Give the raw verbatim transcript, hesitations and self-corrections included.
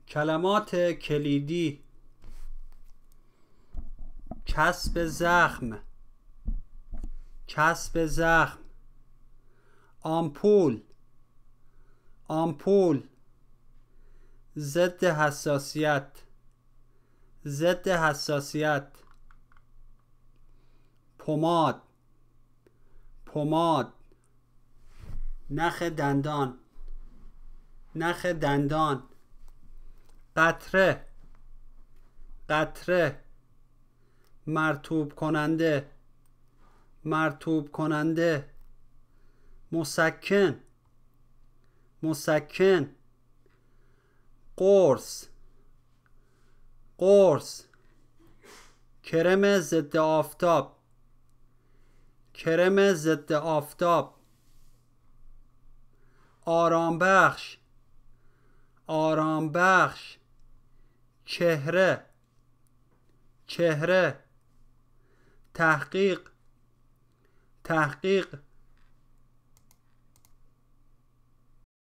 کلمات کلیدی: کسب زخم، کسب زخم. آمپول، آمپول. ضد حساسیت، ضد حساسیت. پماد، پماد. نخ دندان، نخ دندان. قطره، قطره. مرطوب کننده، مرطوب کننده. مسکن، مسکن. قرص، قرص. کرم ضد آفتاب، کرم ضد آفتاب. آرام بخش، آرام بخش. چهره، چهره. تحقیق، تحقیق.